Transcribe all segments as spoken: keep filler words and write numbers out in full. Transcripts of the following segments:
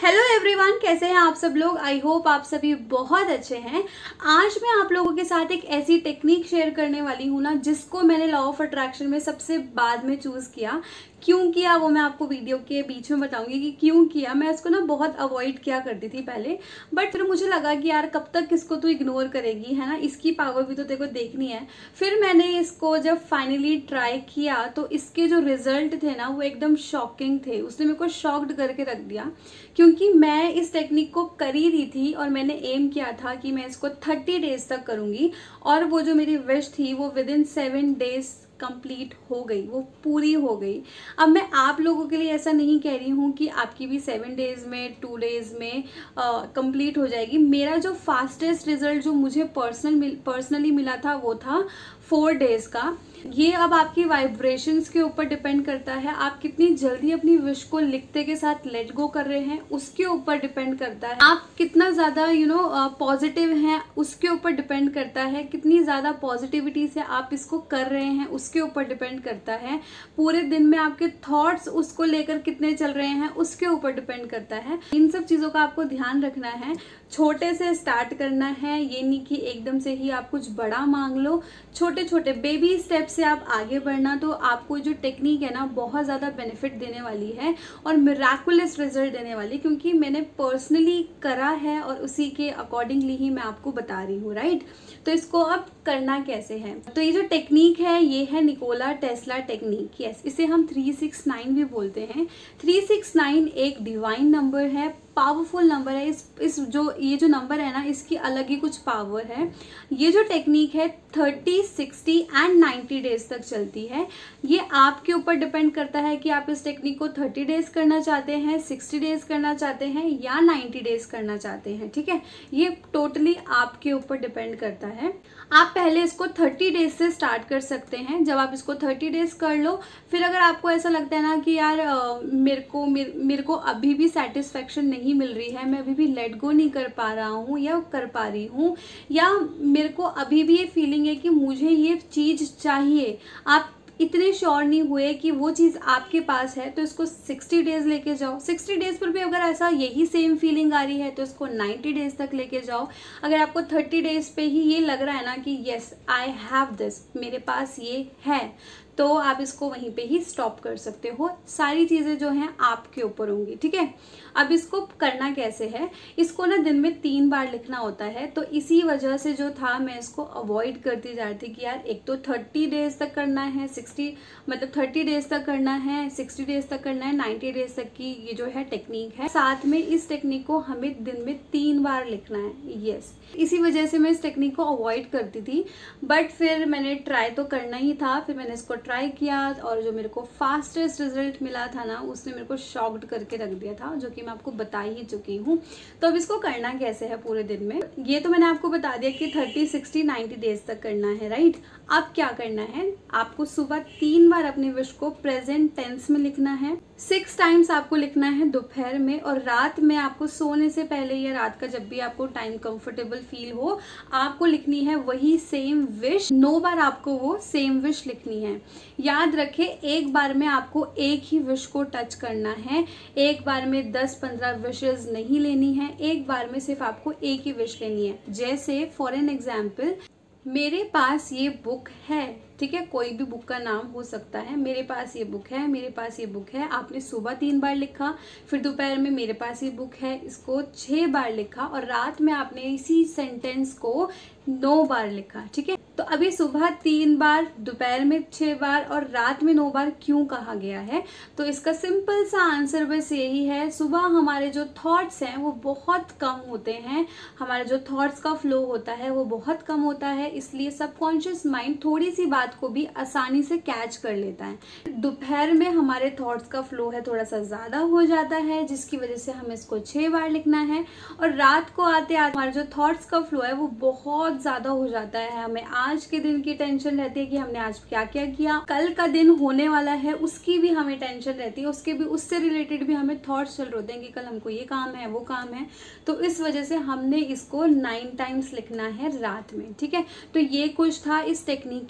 Hello everyone, कैसे हैं आप सब लोग। आई होप आप सभी बहुत अच्छे हैं। आज मैं आप लोगों के साथ एक ऐसी टेक्निक शेयर करने वाली हूँ ना, जिसको मैंने लॉ ऑफ अट्रैक्शन में सबसे बाद में चूज किया। क्यों किया वो मैं आपको वीडियो के बीच में बताऊंगी कि क्यों किया। मैं इसको ना बहुत अवॉइड किया करती थी पहले, बट फिर मुझे लगा कि यार कब तक इसको तू इग्नोर करेगी, है ना, इसकी पावर भी तो तेरे को देखनी है। फिर मैंने इसको जब फाइनली ट्राई किया तो इसके जो रिजल्ट थे ना वो एकदम शॉकिंग थे। उसने मेरे को शॉक्ड करके रख दिया, क्योंकि मैं इस टेक्निक को कर ही रही थी और मैंने एम किया था कि मैं इसको थर्टी डेज तक करूंगी, और वो जो मेरी विश थी वो within seven days complete हो गई, वो पूरी हो गई। अब मैं आप लोगों के लिए ऐसा नहीं कह रही हूँ कि आपकी भी सेवन डेज में टू डेज में कंप्लीट हो जाएगी। मेरा जो फास्टेस्ट रिजल्ट जो मुझे पर्सनल पर्सनली मिला था वो था फोर डेज का। ये अब आपकी वाइब्रेशंस के ऊपर डिपेंड करता है, आप कितनी जल्दी अपनी विश को लिखते के साथ लेट गो कर रहे हैं उसके ऊपर डिपेंड करता है। आप कितना ज्यादा यू नो पॉजिटिव हैं उसके ऊपर डिपेंड करता है, कितनी ज्यादा पॉजिटिविटी से आप इसको कर रहे हैं उसके ऊपर डिपेंड करता है, पूरे दिन में आपके थॉट्स उसको लेकर कितने चल रहे हैं उसके ऊपर डिपेंड करता है। इन सब चीजों का आपको ध्यान रखना है। छोटे से स्टार्ट करना है, ये नहीं कि एकदम से ही आप कुछ बड़ा मांग लो। छोटे छोटे बेबी स्टेप से आप आगे बढ़ना, तो आपको जो टेक्निक है ना बहुत ज़्यादा बेनिफिट देने वाली है और मिराकुलस रिजल्ट देने वाली, क्योंकि मैंने पर्सनली करा है और उसी के अकॉर्डिंगली ही मैं आपको बता रही हूँ, राइट। तो इसको अब करना कैसे है, तो ये जो टेक्निक है ये है निकोला टेस्ला टेक्निक। यस, इसे हम थ्री सिक्स नाइन भी बोलते हैं। थ्री सिक्स नाइन एक डिवाइन नंबर है, पावरफुल नंबर है। इस इस जो ये जो नंबर है ना इसकी अलग ही कुछ पावर है। ये जो टेक्निक है thirty sixty and ninety days तक चलती है। ये आपके ऊपर डिपेंड करता है कि आप इस टेक्निक को थर्टी डेज करना चाहते हैं, सिक्सटी डेज करना चाहते हैं या नाइन्टी डेज करना चाहते हैं, ठीक है। ये टोटली आपके ऊपर डिपेंड करता है। आप पहले इसको थर्टी डेज से स्टार्ट कर सकते हैं। जब आप इसको थर्टी डेज कर लो, फिर अगर आपको ऐसा लगता है ना कि यार आ, मेरे को मेरे, मेरे को अभी भी सेटिस्फेक्शन नहीं मिल रही है, मैं अभी भी लेट गो नहीं कर पा रहा हूँ या कर पा रही हूँ, या मेरे को अभी भी ये फीलिंग है कि मुझे ये चीज चाहिए, आप इतने श्योर नहीं हुए कि वो चीज़ आपके पास है, तो इसको सिक्सटी डेज लेके जाओ। सिक्सटी डेज पर भी अगर ऐसा यही सेम फीलिंग आ रही है तो इसको नाइन्टी डेज तक लेके जाओ। अगर आपको थर्टी डेज पे ही ये लग रहा है ना कि यस आई हैव दिस, मेरे पास ये है, तो आप इसको वहीं पे ही स्टॉप कर सकते हो। सारी चीज़ें जो हैं आपके ऊपर होंगी, ठीक है। अब इसको करना कैसे है, इसको ना दिन में तीन बार लिखना होता है, तो इसी वजह से जो था मैं इसको अवॉइड करती जा रही थी कि यार एक तो थर्टी डेज तक करना है, सिक्सटी मतलब थर्टी डेज तक करना है, सिक्सटी डेज तक करना है, नाइन्टी डेज तक की ये जो है टेक्निक है। साथ में इस टेक्निक को हमें दिन में तीन बार लिखना है। यस, इसी वजह से मैं इस टेक्निक को अवॉइड करती थी, बट फिर मैंने ट्राई तो करना ही था। फिर मैंने इसको ट्राई किया और जो मेरे को फास्टेस्ट रिजल्ट मिला था ना उसने मेरे को शॉक्ड करके रख दिया था, जो कि मैं आपको बता ही चुकी हूँ। तो अब इसको करना कैसे है पूरे दिन में, ये तो मैंने आपको बता दिया कि थर्टी सिक्सटी नाइन्टी डेज तक करना है, राइट। अब क्या करना है, आपको सुबह तीन बार अपनी विश को प्रेजेंट टेंस में लिखना है, सिक्स टाइम्स आपको लिखना है दोपहर में, और रात में आपको सोने से पहले या रात का जब भी आपको टाइम कंफर्टेबल फील हो आपको लिखनी है वही सेम विश। नौ बार आपको वो सेम विश लिखनी है। याद रखें, एक बार में आपको एक ही विश को टच करना है, एक बार में दस पंद्रह विशेस नहीं लेनी है, एक बार में सिर्फ आपको एक ही विश लेनी है। जैसे फॉर एन एग्जाम्पल, मेरे पास ये बुक है, ठीक है, कोई भी बुक का नाम हो सकता है। मेरे पास ये बुक है, मेरे पास ये बुक है, आपने सुबह तीन बार लिखा, फिर दोपहर में मेरे पास ये बुक है इसको छह बार लिखा, और रात में आपने इसी सेंटेंस को नौ बार लिखा, ठीक है। तो अभी सुबह तीन बार, दोपहर में छह बार और रात में नौ बार क्यों कहा गया है, तो इसका सिंपल सा आंसर बस यही है। सुबह हमारे जो थॉट्स हैं वो बहुत कम होते हैं, हमारे जो थॉट्स का फ्लो होता है वो बहुत कम होता है, इसलिए सबकॉन्शियस माइंड थोड़ी सी बात को भी आसानी से कैच कर लेता है। दोपहर में हमारे थॉट्स का फ्लो है थोड़ा सा ज्यादा हो जाता है, जिसकी वजह से हमें इसको छह बार लिखना है, और रात को आते आते हमारे जो थॉट्स का फ्लो है वो बहुत ज्यादा हो जाता है। हमें आज के दिन की टेंशन रहती है कि हमने आज क्या क्या किया, कल का दिन होने वाला है उसकी भी हमें टेंशन रहती है, उसके भी उससे रिलेटेड भी हमें थॉट्स चल रहे होते हैं कि कल हमको ये काम है वो काम है। तो इस वजह से हमने इसको नाइन टाइम्स लिखना है रात में, ठीक है। तो ये कुछ था इस टेक्निक के बारे में।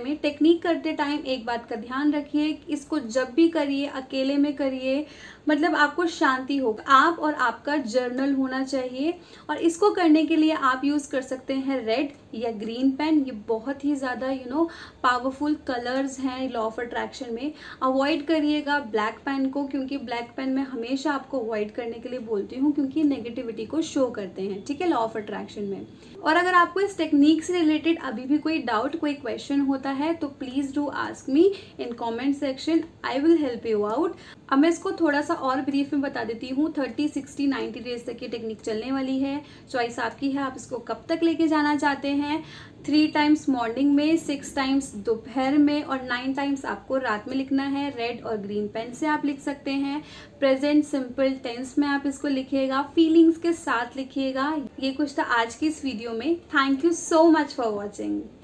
में टेक्निक करते टाइम एक बात का ध्यान रखिए, इसको जब भी करिए अकेले में करिए, मतलब आपको शांति होगा। आप और आपका जर्नल होना चाहिए और इसको करने के लिए आप यूज़ कर सकते हैं रेड या ग्रीन पेन। ये बहुत ही ज़्यादा यू नो पावरफुल कलर्स हैं लॉ ऑफ अट्रैक्शन में। अवॉइड करिएगा ब्लैक पेन को, क्योंकि ब्लैक पेन मैं हमेशा आपको अवॉइड करने के लिए बोलती हूँ, क्योंकि नेगेटिविटी को शो करते हैं, ठीक है, लॉ ऑफ अट्रैक्शन में। और अगर आपको इस टेक्निक से रिलेटेड अभी भी कोई डाउट, कोई क्वेश्चन होता है तो please do ask me in comment section, I will help you out. अब मैं इसको थोड़ा सा और ब्रीफ में बता देती हूँ। थर्टी सिक्सटी नाइन्टी डेज तक ये टेक्निक चलने वाली है। चॉइस आपकी है, आप इसको कब तक लेके जाना चाहते हैं। थ्री टाइम्स मॉर्निंग में, सिक्स टाइम्स दोपहर में और नाइन टाइम्स आपको रात में लिखना है। रेड और ग्रीन पेन से आप लिख सकते हैं। प्रेजेंट सिंपल टेंस में आप इसको लिखिएगा, फीलिंग्स के साथ लिखिएगा। ये कुछ था आज की इस वीडियो में। Thank you so much for watching.